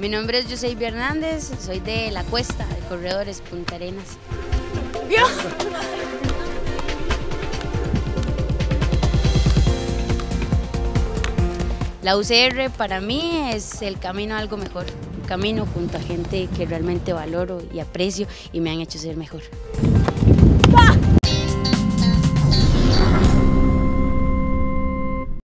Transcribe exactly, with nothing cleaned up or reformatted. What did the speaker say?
Mi nombre es Yoseibie Hernández, soy de La Cuesta, de Corredores, Punta Arenas. ¿Vio? La U C R para mí es el camino a algo mejor, un camino junto a gente que realmente valoro y aprecio y me han hecho ser mejor. ¡Ah!